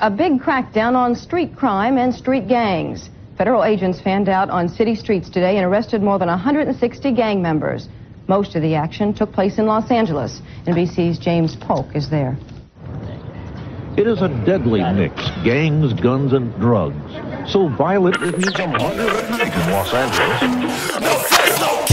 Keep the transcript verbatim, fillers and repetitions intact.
A big crackdown on street crime and street gangs. Federal agents fanned out on city streets today and arrested more than one hundred sixty gang members. Most of the action took place in Los Angeles. N B C's James Polk is there. It is a deadly mix, gangs, guns, and drugs. So violent it means a murder at night in Los Angeles.